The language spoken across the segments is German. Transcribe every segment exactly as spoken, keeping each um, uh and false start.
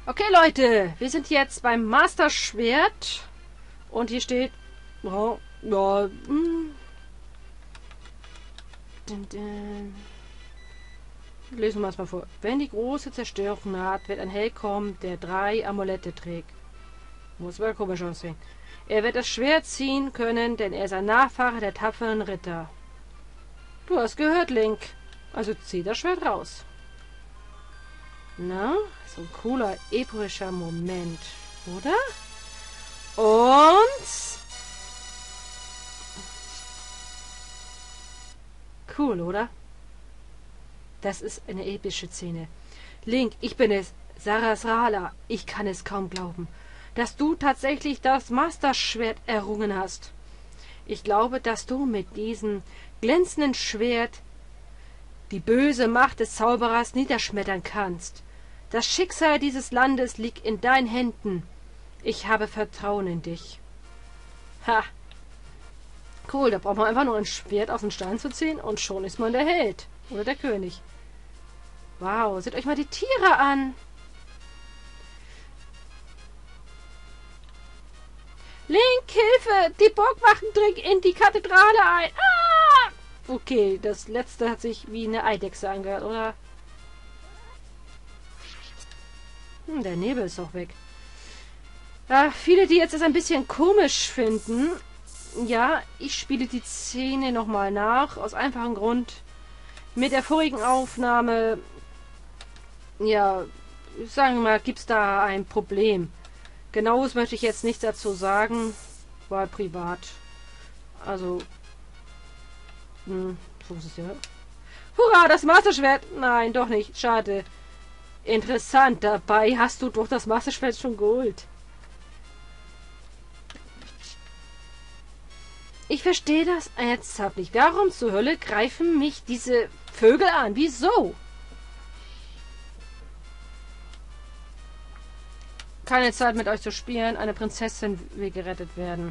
Okay, Leute, wir sind jetzt beim Master Schwert und hier steht, ja, ja, hm. Lesen wir es mal vor. Wenn die große Zerstörung naht, wird ein Held kommen, der drei Amulette trägt. Muss mal komisch aussehen. Er wird das Schwert ziehen können, denn er ist ein Nachfahre der tapferen Ritter. Du hast gehört, Link. Also zieh das Schwert raus. Na, so ein cooler, epischer Moment, oder? Und... Cool, oder? Das ist eine epische Szene. Link, ich bin es, Sarasrala. Ich kann es kaum glauben, dass du tatsächlich das Master-Schwert errungen hast. Ich glaube, dass du mit diesem glänzenden Schwert die böse Macht des Zauberers niederschmettern kannst. Das Schicksal dieses Landes liegt in deinen Händen. Ich habe Vertrauen in dich. Ha! Cool, da braucht man einfach nur ein Schwert aus dem Stein zu ziehen und schon ist man der Held. Oder der König. Wow, seht euch mal die Tiere an. Link, Hilfe! Die Burgwachen dringen in die Kathedrale ein. Ah! Okay, das letzte hat sich wie eine Eidechse angehört, oder? Hm, der Nebel ist auch weg. Ja, viele, die jetzt das ein bisschen komisch finden. Ja, ich spiele die Szene nochmal nach. Aus einfachem Grund. Mit der vorigen Aufnahme, ja, sagen wir mal, gibt es da ein Problem. Genaues möchte ich jetzt nichts dazu sagen. War privat. Also, hm, wo ist es ja? Hurra, das Masterschwert! Nein, doch nicht. Schade. Interessant, dabei hast du doch das Masterschwert schon geholt. Ich verstehe das ernsthaft nicht. Warum zur Hölle greifen mich diese Vögel an? Wieso? Keine Zeit mit euch zu spielen. Eine Prinzessin will gerettet werden.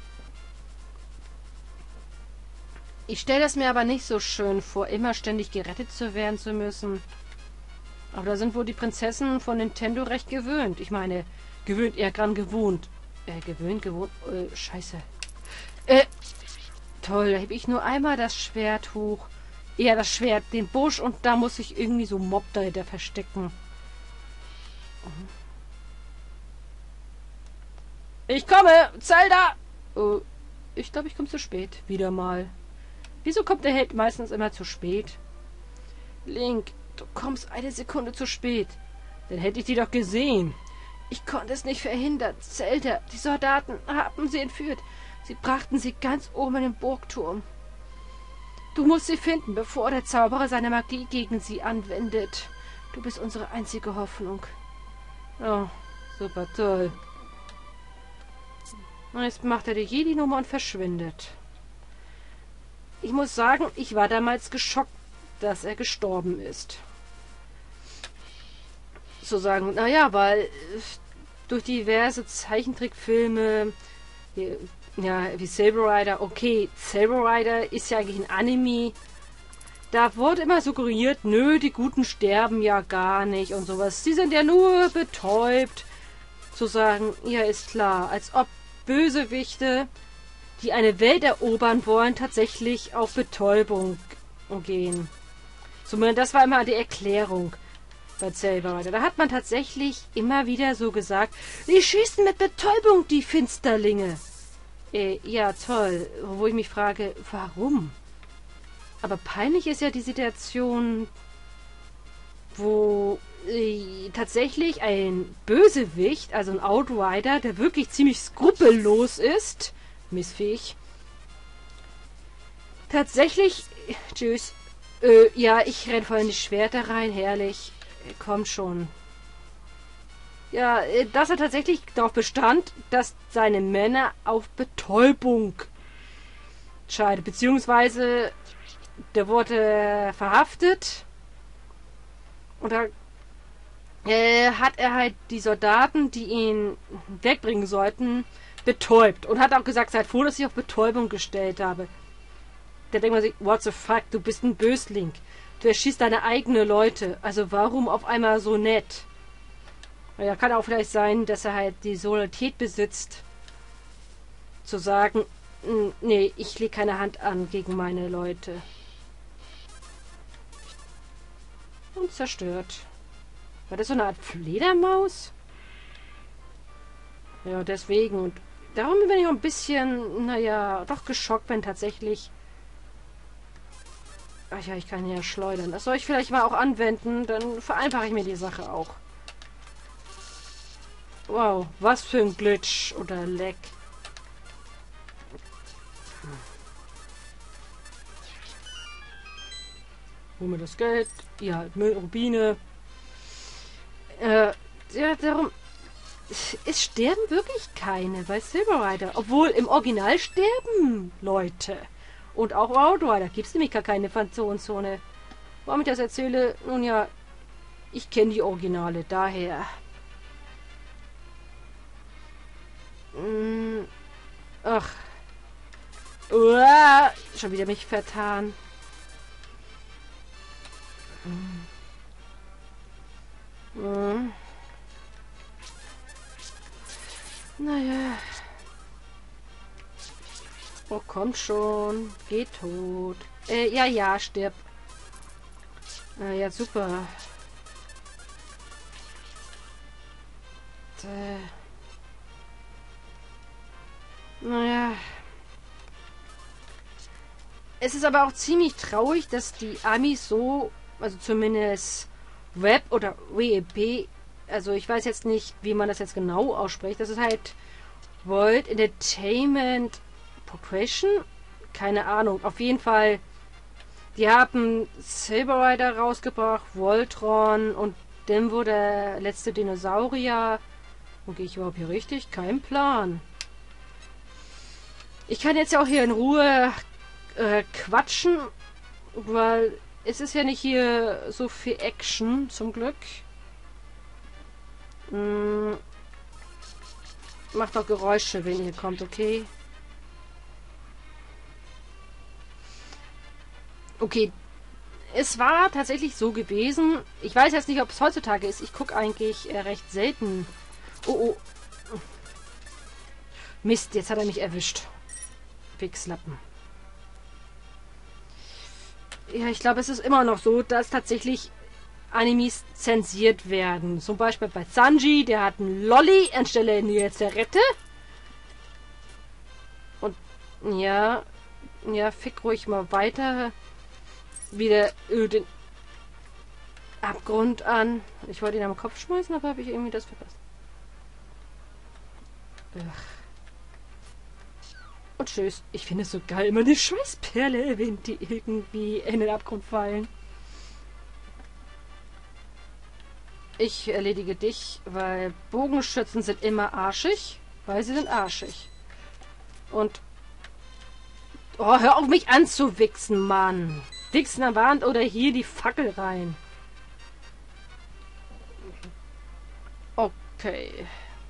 Ich stelle das mir aber nicht so schön vor, immer ständig gerettet zu werden zu müssen. Aber da sind wohl die Prinzessinnen von Nintendo recht gewöhnt. Ich meine, gewöhnt, eher dran gewohnt. Äh, gewöhnt, gewohnt. Äh, scheiße. Äh, toll, da heb ich nur einmal das Schwert hoch. Eher das Schwert, den Busch und da muss ich irgendwie so Mob dahinter verstecken. Ich komme! Zelda! Oh, ich glaube, ich komme zu spät. Wieder mal. Wieso kommt der Held meistens immer zu spät? Link, du kommst eine Sekunde zu spät. Dann hätte ich die doch gesehen. Ich konnte es nicht verhindern. Zelda, die Soldaten haben sie entführt. Sie brachten sie ganz oben in den Burgturm. Du musst sie finden, bevor der Zauberer seine Magie gegen sie anwendet. Du bist unsere einzige Hoffnung. Oh, super toll. Und jetzt macht er die Jedi-Nummer und verschwindet. Ich muss sagen, ich war damals geschockt, dass er gestorben ist. Zu sagen, naja, weil durch diverse Zeichentrickfilme, ja, wie Saber Rider, okay, Saber Rider ist ja eigentlich ein Anime. Da wurde immer suggeriert, nö, die Guten sterben ja gar nicht und sowas. Sie sind ja nur betäubt. Zu sagen, ja, ist klar, als ob Bösewichte, die eine Welt erobern wollen, tatsächlich auf Betäubung gehen. Zumindest das war immer die Erklärung bei Saber Rider. Da hat man tatsächlich immer wieder so gesagt, die schießen mit Betäubung, die Finsterlinge. Äh, ja, toll. Wo ich mich frage, warum? Aber peinlich ist ja die Situation, wo äh, tatsächlich ein Bösewicht, also ein Outrider, der wirklich ziemlich skrupellos ist, missfähig, tatsächlich, tschüss, äh, ja, ich renn voll in die Schwerter rein, herrlich, äh, komm schon. Ja, dass er tatsächlich darauf bestand, dass seine Männer auf Betäubung scheidet. Beziehungsweise der wurde verhaftet und da äh, hat er halt die Soldaten, die ihn wegbringen sollten, betäubt. Und hat auch gesagt, seid froh, dass ich auf Betäubung gestellt habe. Da denkt man sich, what the fuck, du bist ein Bösling. Du erschießt deine eigenen Leute. Also warum auf einmal so nett? Ja, kann auch vielleicht sein, dass er halt die Solidarität besitzt, zu sagen, nee, ich lege keine Hand an gegen meine Leute. Und zerstört. War das so eine Art Fledermaus? Ja, deswegen. Und darum bin ich auch ein bisschen, naja, doch geschockt, wenn tatsächlich... Ach ja, ich kann ja schleudern. Das soll ich vielleicht mal auch anwenden, dann vereinfache ich mir die Sache auch. Wow, was für ein Glitch oder Leck. Hol mir das Geld. Ja, Rubine. Äh, ja, darum... Es sterben wirklich keine bei Silver Rider. Obwohl, im Original sterben Leute. Und auch Outrider gibt es nämlich gar keine Phantomzone. Warum ich das erzähle? Nun ja, ich kenne die Originale, daher. Hm, ach. Uah, schon wieder mich vertan. Hm. Hm. Naja. Oh, kommt schon. Geh tot. Äh, ja, ja, stirb. Äh, ja, super. Äh. Naja. Es ist aber auch ziemlich traurig, dass die Amis so, also zumindest Web oder W E P, also ich weiß jetzt nicht, wie man das jetzt genau ausspricht, das ist halt World Entertainment Corporation? Keine Ahnung. Auf jeden Fall, die haben Saber Rider rausgebracht, Voltron und Demvo, der letzte Dinosaurier. Wo gehe ich überhaupt hier richtig? Kein Plan. Ich kann jetzt ja auch hier in Ruhe äh, quatschen, weil es ist ja nicht hier so viel Action, zum Glück. Hm. Macht doch Geräusche, wenn ihr kommt, okay? Okay, es war tatsächlich so gewesen. Ich weiß jetzt nicht, ob es heutzutage ist. Ich gucke eigentlich äh, recht selten. Oh, oh. Mist, jetzt hat er mich erwischt. Pixlappen. Ja, ich glaube, es ist immer noch so, dass tatsächlich Animes zensiert werden. Zum Beispiel bei Sanji, der hat einen Lolli anstelle einer Zerrette. Und ja, ja, fick ruhig mal weiter. Wieder äh, den Abgrund an. Ich wollte ihn am Kopf schmeißen, aber habe ich irgendwie das verpasst. Ach. Und tschüss. Ich finde es so geil, immer die Schweißperle erwähnt, die irgendwie in den Abgrund fallen. Ich erledige dich, weil Bogenschützen sind immer arschig, weil sie sind arschig. Und... Oh, hör auf mich anzuwichsen, Mann. Wichsen an Wand oder hier die Fackel rein. Okay.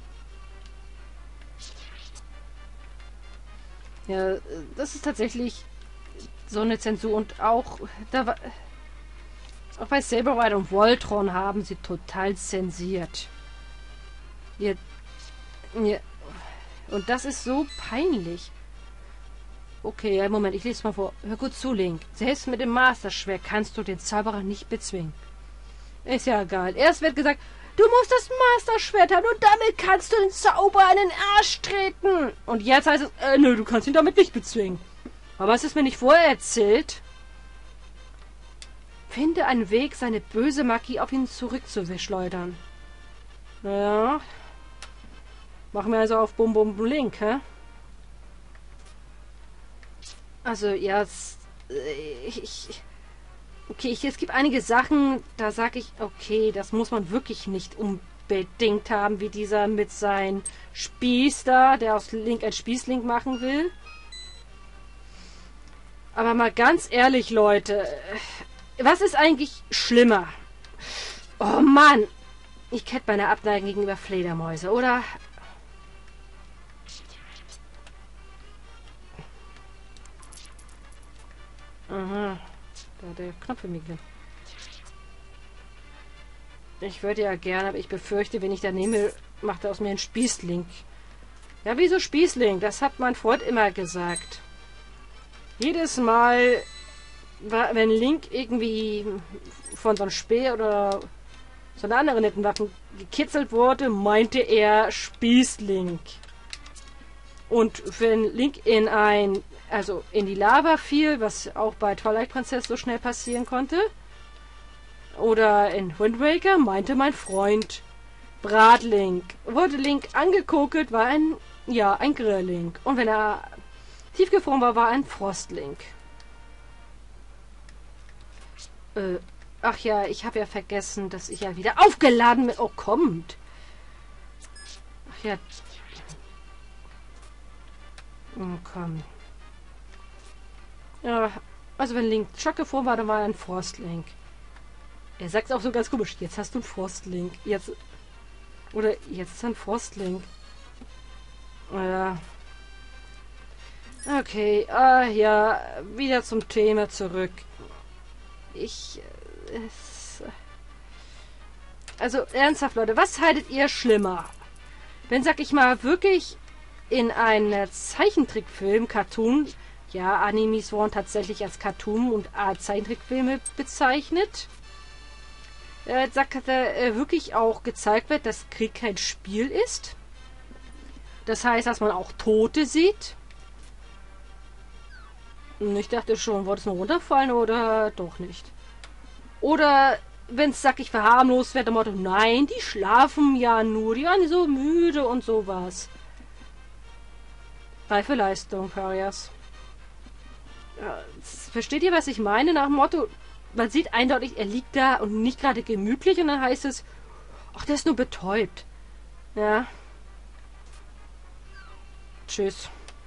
Ja, das ist tatsächlich so eine Zensur und auch da war, auch bei Saber Rider und Voltron haben sie total zensiert. Ja, ja, und das ist so peinlich. Okay, ja, Moment, ich lese mal vor. Hör gut zu, Link. Selbst mit dem Master-Schwert kannst du den Zauberer nicht bezwingen. Ist ja egal. Erst wird gesagt, du musst das Master-Schwert haben und damit kannst du den Zauberer in den Arsch treten. Und jetzt heißt es, äh, nö, du kannst ihn damit nicht bezwingen. Aber es ist mir nicht vorher erzählt. Finde einen Weg, seine böse Magie auf ihn zurückzuschleudern. Ja. Machen wir also auf Bum Bum Link, hä? Also, ja, es, äh, ich, ich, okay, ich, es gibt einige Sachen, da sage ich, okay, das muss man wirklich nicht unbedingt haben, wie dieser mit seinem Spieß da, der aus Link ein Spießlink machen will. Aber mal ganz ehrlich, Leute, was ist eigentlich schlimmer? Oh Mann, ich kenne meine Abneigung gegenüber Fledermäuse, oder? Aha, da hat der Knopf für mich. Ich würde ja gerne, aber ich befürchte, wenn ich da nehme, macht er aus mir einen Spießling. Ja, wieso Spießling? Das hat mein Freund immer gesagt. Jedes Mal, wenn Link irgendwie von so einem Speer oder so einer anderen netten Waffe gekitzelt wurde, meinte er Spießling. Und wenn Link in ein, also in die Lava fiel, was auch bei Twilight Princess so schnell passieren konnte, oder in Wind Waker, meinte mein Freund Bratlink. Wurde Link angekokelt, war ein, ja, ein Grilllink. Und wenn er tiefgefroren war, war ein Frostlink. Äh, ach ja, ich habe ja vergessen, dass ich ja wieder aufgeladen bin. Oh, kommt. Ach ja. Oh, komm. Ja, also wenn Link schockgefroren war, dann war er ein Frostlink. Er sagt es auch so ganz komisch. Jetzt hast du einen Frostlink. Jetzt. Oder jetzt ist ein Frostlink. Ja. Okay, ah ja, wieder zum Thema zurück. Ich. Äh, es, also ernsthaft, Leute, was haltet ihr schlimmer? Wenn, sag ich mal, wirklich in einem Zeichentrickfilm, Cartoon, ja, Animes wurden tatsächlich als Cartoon und als Zeichentrickfilme bezeichnet. Äh, sagt er, äh, wirklich auch gezeigt wird, dass Krieg kein Spiel ist. Das heißt, dass man auch Tote sieht. Und ich dachte schon, wollte es nur runterfallen oder doch nicht? Oder wenn es, sag ich, verharmlost wird, im Motto, nein, die schlafen ja nur, die waren so müde und sowas. Reife Leistung, Parias. Ja, versteht ihr, was ich meine? Nach dem Motto, man sieht eindeutig, er liegt da und nicht gerade gemütlich und dann heißt es, ach, der ist nur betäubt. Ja. Tschüss.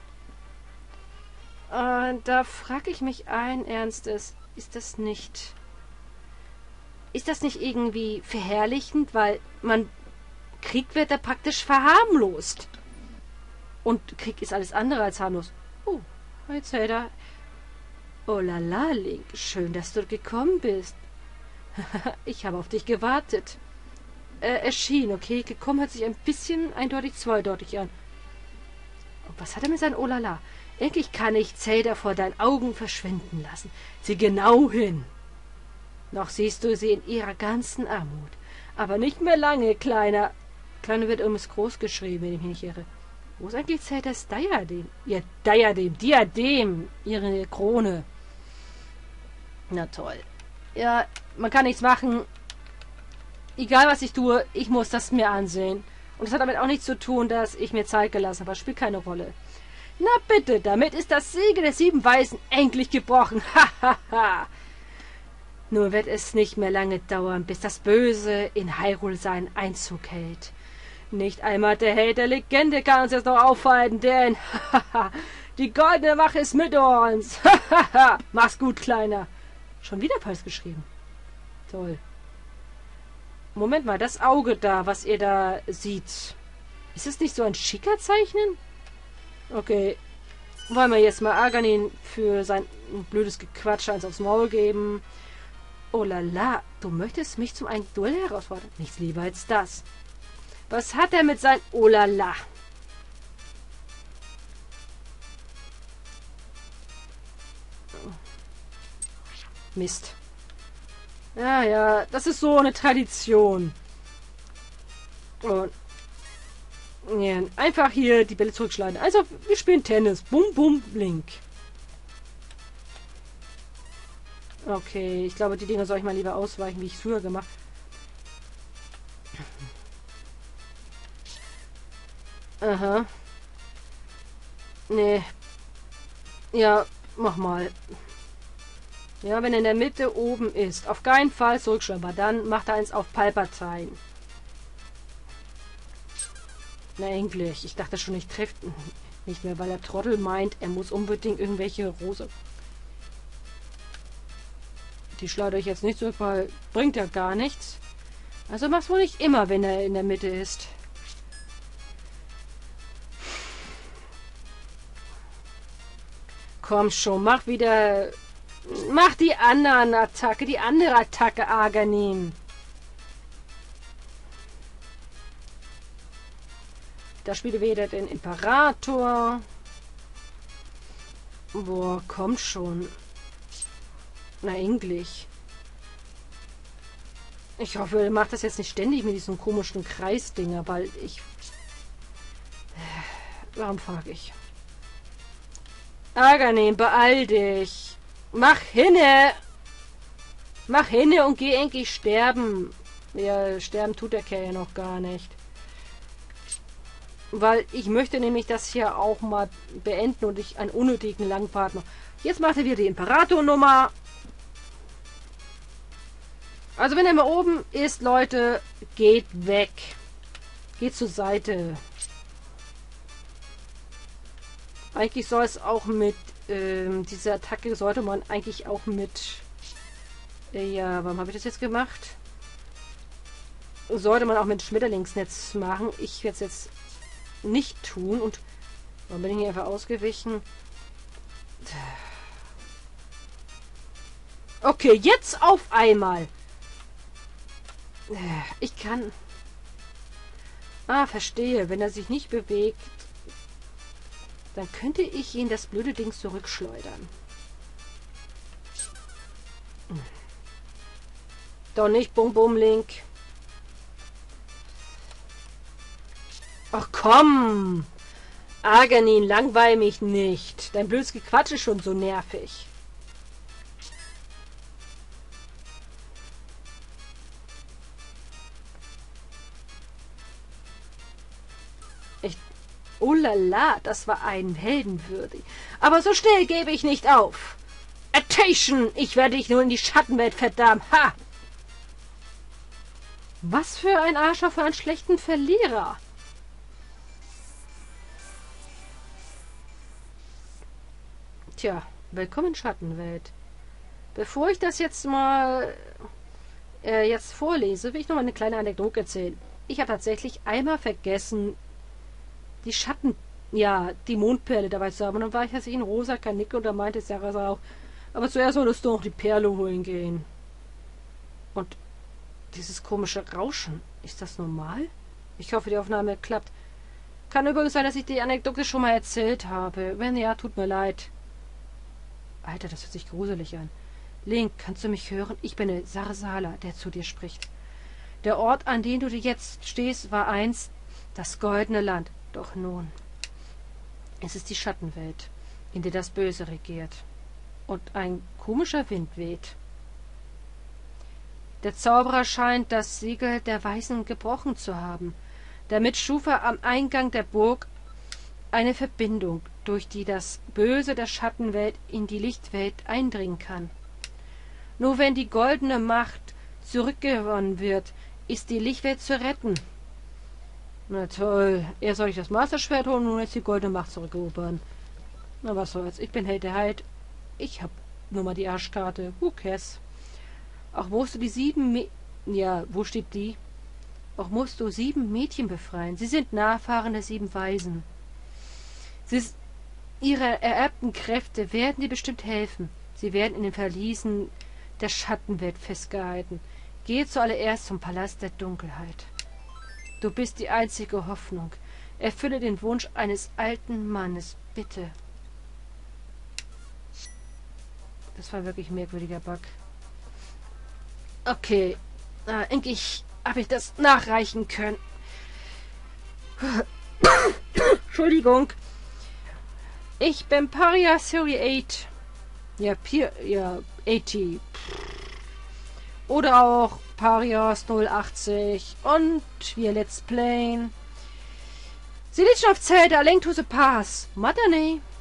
Äh, da frage ich mich ein Ernstes, ist das nicht... Ist das nicht irgendwie verherrlichend, weil man... Krieg wird da praktisch verharmlost. Und Krieg ist alles andere als harmlos. Oh, jetzt hält er... Oh la la, Link, schön, dass du gekommen bist. Ich habe auf dich gewartet. Äh, erschien, okay, gekommen hört sich ein bisschen eindeutig zweideutig an. Und was hat er mit seinem Oh la la? Endlich kann ich Zelda vor deinen Augen verschwinden lassen. Sieh genau hin. Noch siehst du sie in ihrer ganzen Armut. Aber nicht mehr lange, Kleiner. Kleiner wird übrigens groß geschrieben, wenn ich mich nicht irre. Wo ist eigentlich Zeldas Diadem? Ihr Diadem, Diadem, ihre Krone. Na toll. Ja, man kann nichts machen. Egal, was ich tue, ich muss das mir ansehen. Und das hat damit auch nichts zu tun, dass ich mir Zeit gelassen habe. Das spielt keine Rolle. Na bitte, damit ist das Siegel der sieben Weisen endlich gebrochen. Hahaha. Nur wird es nicht mehr lange dauern, bis das Böse in Hyrule seinen Einzug hält. Nicht einmal der Held der Legende kann uns jetzt noch aufhalten, denn hahaha, die goldene Wache ist mit uns. Hahaha, mach's gut, Kleiner. Schon wieder falsch geschrieben. Toll. Moment mal, das Auge da, was ihr da seht. Ist es nicht so ein schicker Zeichnen? Okay. Wollen wir jetzt mal Aganin für sein blödes Gequatsch eins aufs Maul geben. Oh la la, du möchtest mich zum einen Duell herausfordern? Nichts lieber als das. Was hat er mit sein Oh la la? Mist. Ja, ja, das ist so eine Tradition. Und ja, einfach hier die Bälle zurückschlagen. Also, wir spielen Tennis. Bum, bum, Link. Okay, ich glaube, die Dinger soll ich mal lieber ausweichen, wie ich es früher gemacht habe. Aha. Nee. Ja, mach mal. Ja, wenn er in der Mitte oben ist. Auf keinen Fall zurückschlagen, aber dann macht er eins auf Palpatine. Na, endlich. Ich dachte schon, ich treffe nicht mehr, weil der Trottel meint, er muss unbedingt irgendwelche Rose. Die schlage ich jetzt nicht zurück, weil bringt ja gar nichts. Also mach's wohl nicht immer, wenn er in der Mitte ist. Komm schon, mach wieder... Mach die anderen Attacke, die andere Attacke, Aganin. Da spielt wieder den Imperator. Boah, kommt schon. Na, endlich. Ich hoffe, er macht das jetzt nicht ständig mit diesen komischen Kreisdinger, weil ich... Warum frage ich? Aganim, beeil dich. Mach hinne. Mach hinne und geh endlich sterben. Ja, sterben tut der Kerl ja noch gar nicht. Weil ich möchte nämlich das hier auch mal beenden und ich einen unnötigen langen Part mache. Jetzt macht er wieder die Imperator-Nummer. Also wenn er mal oben ist, Leute, geht weg. Geht zur Seite. Eigentlich soll es auch mit ähm, dieser Attacke sollte man eigentlich auch mit äh, ja, warum habe ich das jetzt gemacht? Sollte man auch mit Schmetterlingsnetz machen. Ich werde es jetzt nicht tun und warum bin ich hier einfach ausgewichen? Okay, jetzt auf einmal. Ich kann... Ah, verstehe. Wenn er sich nicht bewegt, dann könnte ich ihn das blöde Ding zurückschleudern. Doch nicht, Bum Bum Link. Ach komm! Aganin, langweil mich nicht. Dein blödes Gequatsch ist schon so nervig. Ich... Oh la la, das war ein heldenwürdig. Aber so schnell gebe ich nicht auf. Attention! Ich werde dich nur in die Schattenwelt verdammen. Ha! Was für ein Arschloch für einen schlechten Verlierer. Tja, willkommen Schattenwelt. Bevor ich das jetzt mal äh, jetzt vorlese, will ich noch mal eine kleine Anekdote erzählen. Ich habe tatsächlich einmal vergessen, die Schatten, ja, die Mondperle dabei zu haben. Und dann war ich jetzt in rosa Kanicke und da meinte Sarah auch, aber zuerst solltest du noch die Perle holen gehen. Und dieses komische Rauschen, ist das normal? Ich hoffe, die Aufnahme klappt. Kann übrigens sein, dass ich die Anekdote schon mal erzählt habe. Wenn ja, tut mir leid. Alter, das hört sich gruselig an. Link, kannst du mich hören? Ich bin der Sarsala, der zu dir spricht. Der Ort, an dem du jetzt stehst, war einst das goldene Land. Doch nun, es ist die Schattenwelt, in der das Böse regiert. Und ein komischer Wind weht. Der Zauberer scheint das Siegel der Weisen gebrochen zu haben. Damit schuf er am Eingang der Burg eine Verbindung, durch die das Böse der Schattenwelt in die Lichtwelt eindringen kann. Nur wenn die goldene Macht zurückgewonnen wird, ist die Lichtwelt zu retten. Na toll, erst soll ich das Masterschwert holen und nun jetzt die goldene Macht zurückerobern. Na was soll's, ich bin Held der Heid. Ich hab nur mal die Arschkarte. Who cares? Auch musst du die sieben Mä Ja, wo steht die? Auch musst du sieben Mädchen befreien. Sie sind Nachfahren der sieben Weisen. Sie ist, ihre ererbten Kräfte werden dir bestimmt helfen. Sie werden in den Verliesen der Schattenwelt festgehalten. Gehe zuallererst zum Palast der Dunkelheit. Du bist die einzige Hoffnung. Erfülle den Wunsch eines alten Mannes, bitte. Das war wirklich ein merkwürdiger Bug. Okay, äh, endlich habe ich das nachreichen können. Entschuldigung. Ich bin Paria Serie acht. Ja, Pier, ja, achtzig. Oder auch Parias null achtzig. Und wir Let's Playen. Sie liegt schon auf Zelda, Link to the Past. Matane.